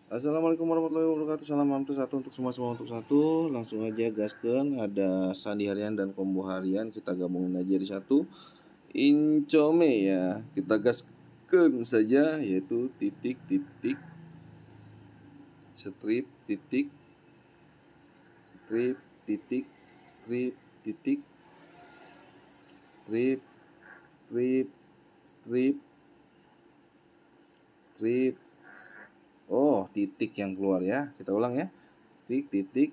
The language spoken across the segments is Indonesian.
Assalamualaikum warahmatullahi wabarakatuh. Salam hamster satu untuk semua untuk satu. Langsung aja gasken. Ada sandi harian dan combo harian. Kita gabungin aja di satu. Income ya. Kita gasken saja, yaitu titik titik strip titik strip titik strip titik strip strip strip strip. Oh, titik yang keluar ya. Kita ulang ya. Titik titik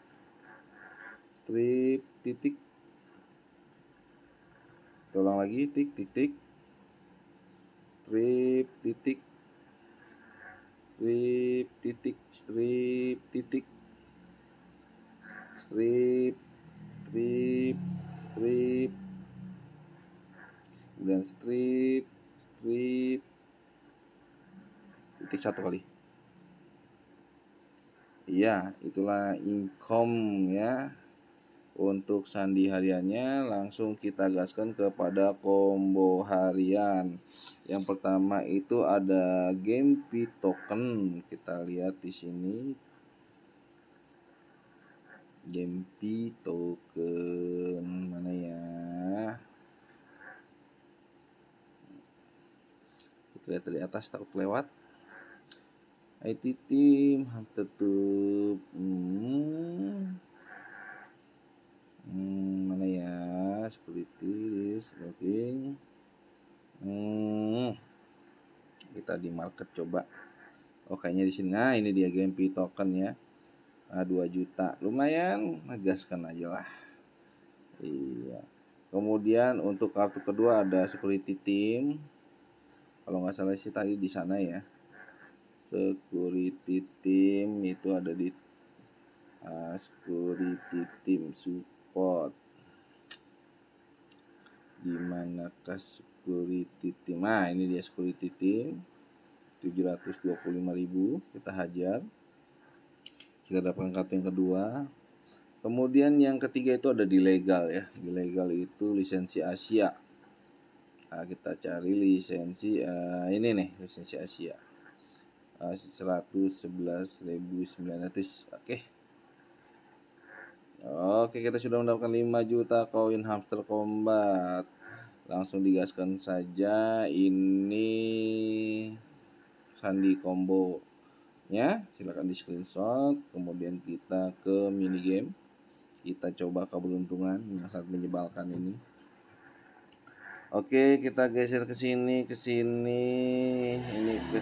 strip titik. Kita ulang lagi. Titik titik strip titik strip titik strip titik strip strip strip, kemudian strip strip titik satu kali. Iya, itulah income ya. Untuk sandi hariannya langsung kita gaskan kepada combo harian. Yang pertama itu ada game P token. Kita lihat di sini. Game P token mana ya? Kita lihat dari atas, takut lewat. IT team tutup. Mana ya? Security looking. Kita di market coba. Oh, kayaknya di sini. Nah, ini dia game P token ya. 2 juta. Lumayan, gaskan aja lah. Iya. Kemudian untuk kartu kedua ada security team. Kalau nggak salah sih tadi di sana ya. Security team itu ada di security team support. Dimanakah security team? Nah, ini dia security team 725.000. Kita hajar. Kita dapatkan kartu yang kedua. Kemudian yang ketiga itu ada di legal ya. Di legal itu lisensi Asia. Nah, kita cari lisensi ini nih, lisensi Asia. 111.900. Oke, kita sudah mendapatkan 5 juta koin hamster combat. Langsung digaskan saja ini sandi combo nya. Silahkan di screenshot. Kemudian kita ke mini game. Kita coba keberuntungan yang sangat menyebalkan ini. Oke, kita geser ke sini, ini ke sini, ini ke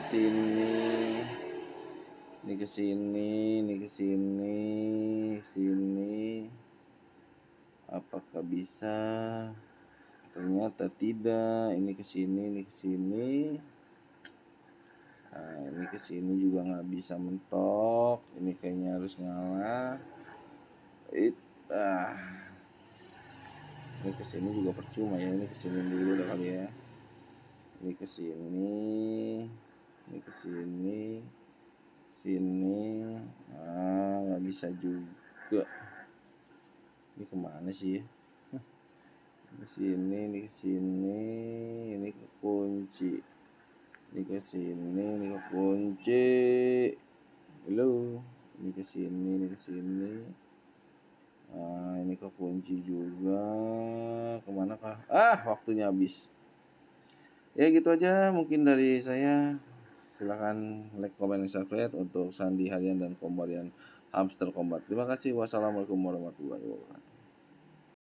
sini. Apakah bisa? Ternyata tidak. Ini ke sini. Nah, ini ke sini juga nggak bisa mentok. Ini kayaknya harus ngalah. Ini kesini juga percuma ya. Ini kesini dulu dah kali ya. Ini kesini, sini. Nggak bisa juga. Ini kemana sih ya? Ini kesini, ini kekunci. Ini kesini, ini kekunci. Halo, ini kesini. Ini kekunci juga. Kemana kah? Waktunya habis. Ya gitu aja mungkin dari saya. Silahkan like, comment, dan subscribe untuk sandi harian dan kombarian hamster combat. Terima kasih. Wassalamualaikum warahmatullahi wabarakatuh.